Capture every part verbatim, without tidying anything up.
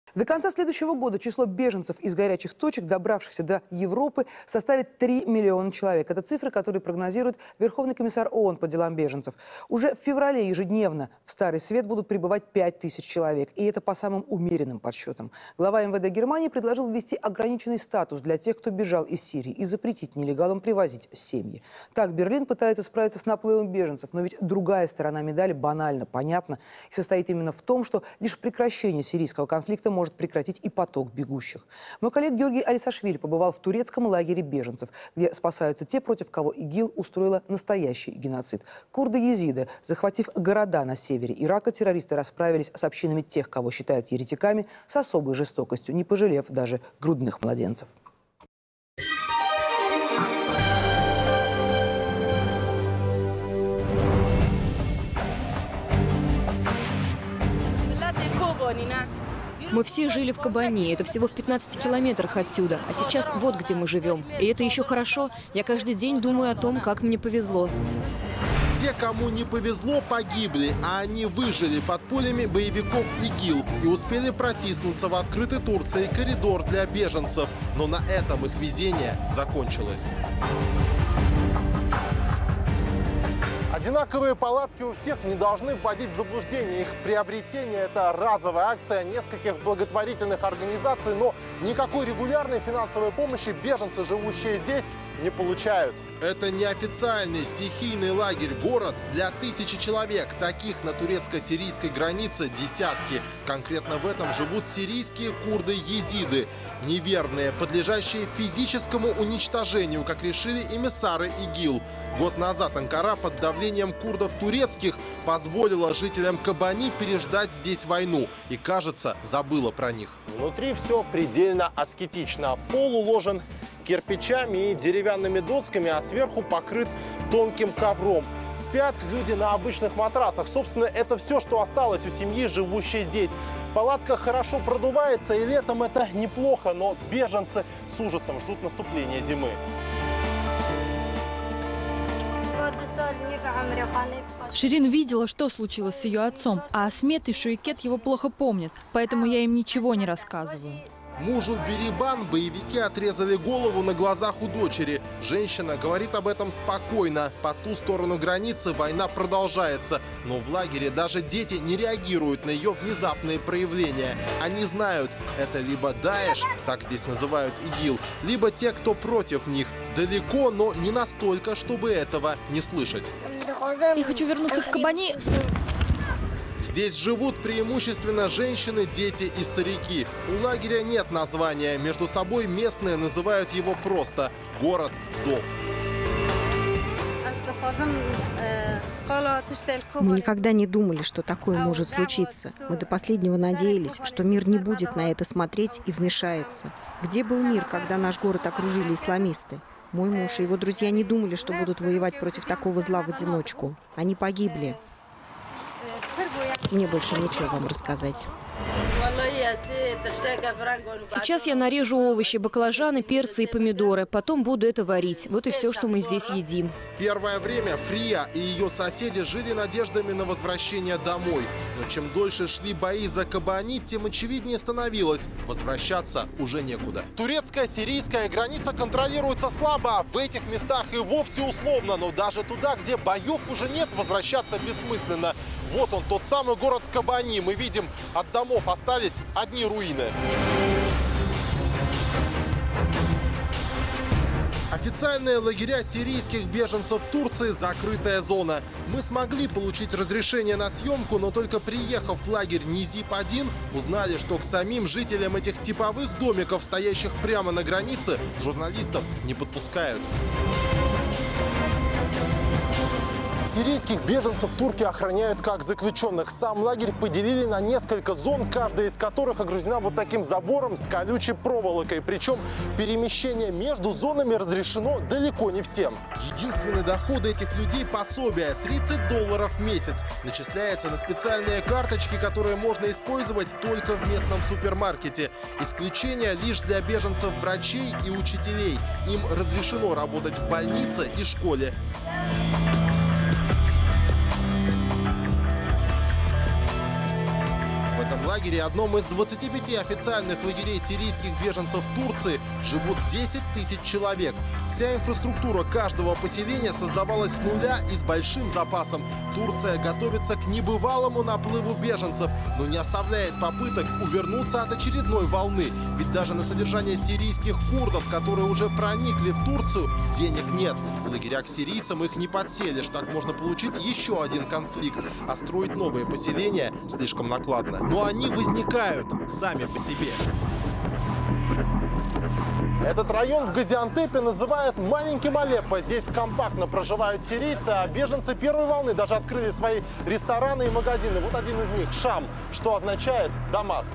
До конца следующего года число беженцев из горячих точек, добравшихся до Европы, составит три миллиона человек. Это цифры, которые прогнозирует Верховный комиссар ООН по делам беженцев. Уже в феврале ежедневно в Старый Свет будут прибывать пять тысяч человек. И это по самым умеренным подсчетам. Глава эм вэ дэ Германии предложил ввести ограниченный статус для тех, кто бежал из Сирии, и запретить нелегалам привозить семьи. Так Берлин пытается справиться с наплывом беженцев. Но ведь другая сторона медали банально понятна и состоит именно в том, что лишь прекращение сирийского конфликта может прекратить и поток бегущих. Мой коллега Георгий Алисашвили побывал в турецком лагере беженцев, где спасаются те, против кого ИГИЛ устроила настоящий геноцид. Курды-езиды, захватив города на севере Ирака, террористы расправились с общинами тех, кого считают еретиками, с особой жестокостью, не пожалев даже грудных младенцев. Мы все жили в Кобани, это всего в пятнадцати километрах отсюда, а сейчас вот где мы живем. И это еще хорошо, я каждый день думаю о том, как мне повезло. Те, кому не повезло, погибли, а они выжили под пулями боевиков ИГИЛ и успели протиснуться в открытый Турции коридор для беженцев. Но на этом их везение закончилось. Одинаковые палатки у всех не должны вводить в заблуждение. Их приобретение – это разовая акция нескольких благотворительных организаций, но никакой регулярной финансовой помощи беженцы, живущие здесь, не получают. Это неофициальный стихийный лагерь-город для тысячи человек. Таких на турецко-сирийской границе десятки. Конкретно в этом живут сирийские курды-езиды. Неверные, подлежащие физическому уничтожению, как решили эмиссары ИГИЛ. Год назад Анкара под давлением курдов турецких позволила жителям Кобани переждать здесь войну. И, кажется, забыла про них. Внутри все предельно аскетично. Пол уложен кирпичами и деревянными досками, а сверху покрыт тонким ковром. Спят люди на обычных матрасах. Собственно, это все, что осталось у семьи, живущей здесь. Палатка хорошо продувается, и летом это неплохо, но беженцы с ужасом ждут наступления зимы. Ширин видела, что случилось с ее отцом, а Асмет и Шуикет его плохо помнят, поэтому я им ничего не рассказываю. Мужу Берибан боевики отрезали голову на глазах у дочери. Женщина говорит об этом спокойно. По ту сторону границы война продолжается. Но в лагере даже дети не реагируют на ее внезапные проявления. Они знают, это либо Даэш, так здесь называют ИГИЛ, либо те, кто против них. Далеко, но не настолько, чтобы этого не слышать. Я хочу вернуться в Кобани. Здесь живут преимущественно женщины, дети и старики. У лагеря нет названия. Между собой местные называют его просто «город вдов». Мы никогда не думали, что такое может случиться. Мы до последнего надеялись, что мир не будет на это смотреть и вмешается. Где был мир, когда наш город окружили исламисты? Мой муж и его друзья не думали, что будут воевать против такого зла в одиночку. Они погибли. Мне больше нечего вам рассказать. Сейчас я нарежу овощи, баклажаны, перцы и помидоры. Потом буду это варить. Вот и все, что мы здесь едим. Первое время Фрия и ее соседи жили надеждами на возвращение домой. Но чем дольше шли бои за Кобани, тем очевиднее становилось. Возвращаться уже некуда. Турецкая, сирийская граница контролируется слабо. В этих местах и вовсе условно. Но даже туда, где боев уже нет, возвращаться бессмысленно. Вот он, тот самый город Кобани. Мы видим, от домов остались одни руины. Официальные лагеря сирийских беженцев в Турции – закрытая зона. Мы смогли получить разрешение на съемку, но только приехав в лагерь Низип один, узнали, что к самим жителям этих типовых домиков, стоящих прямо на границе, журналистов не подпускают. Сирийских беженцев турки охраняют как заключенных. Сам лагерь поделили на несколько зон, каждая из которых ограждена вот таким забором с колючей проволокой. Причем перемещение между зонами разрешено далеко не всем. Единственный доход этих людей – пособие – тридцать долларов в месяц. Начисляется на специальные карточки, которые можно использовать только в местном супермаркете. Исключение лишь для беженцев врачей и учителей. Им разрешено работать в больнице и школе. В этом лагере лагере, одном из двадцати пяти официальных лагерей сирийских беженцев в Турции, живут десять тысяч человек. Вся инфраструктура каждого поселения создавалась с нуля и с большим запасом. Турция готовится к небывалому наплыву беженцев, но не оставляет попыток увернуться от очередной волны. Ведь даже на содержание сирийских курдов, которые уже проникли в Турцию, денег нет. В лагерях сирийцам их не подселишь. Так можно получить еще один конфликт. А строить новые поселения слишком накладно. Но они возникают сами по себе. Этот район в Газиантепе называют маленьким Алеппо. Здесь компактно проживают сирийцы, а беженцы первой волны даже открыли свои рестораны и магазины. Вот один из них – Шам, что означает «Дамаск».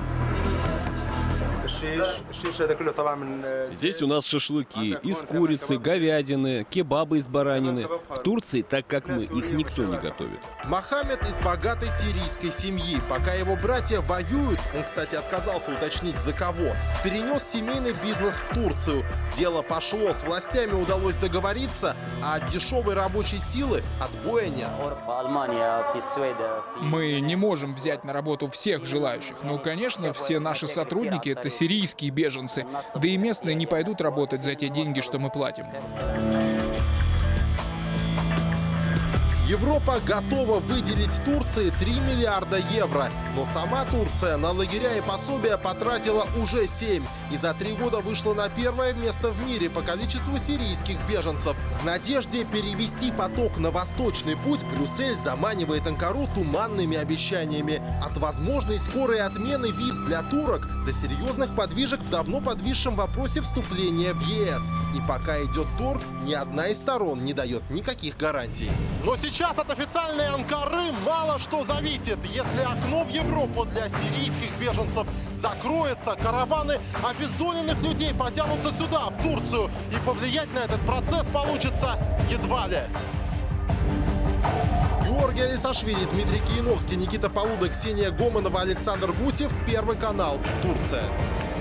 Здесь у нас шашлыки из курицы, говядины, кебабы из баранины. В Турции, так как мы, их никто не готовит. Мохаммед из богатой сирийской семьи. Пока его братья воюют, он, кстати, отказался уточнить за кого, перенес семейный бизнес в Турцию. Дело пошло, с властями удалось договориться, а от дешевой рабочей силы отбоя нет. Мы не можем взять на работу всех желающих. Но, конечно, все наши сотрудники — это сирийские беженцы. Да и местные не пойдут работать за те деньги, что мы платим. Европа готова выделить Турции три миллиарда евро. Но сама Турция на лагеря и пособия потратила уже семь. И за три года вышла на первое место в мире по количеству сирийских беженцев. В надежде перевести поток на восточный путь Брюссель заманивает Анкару туманными обещаниями. От возможной скорой отмены виз для турок до серьезных подвижек в давно подвисшем вопросе вступления в ЕС. И пока идет торг, ни одна из сторон не дает никаких гарантий. Но сейчас от официальной Анкары мало что зависит. Если окно в Европу для сирийских беженцев закроется, караваны обездоленных людей потянутся сюда, в Турцию. И повлиять на этот процесс получится едва ли. Георгий Алисашвили, Дмитрий Кияновский, Никита Полуда, Ксения Гомонова, Александр Гусев. Первый канал. Турция.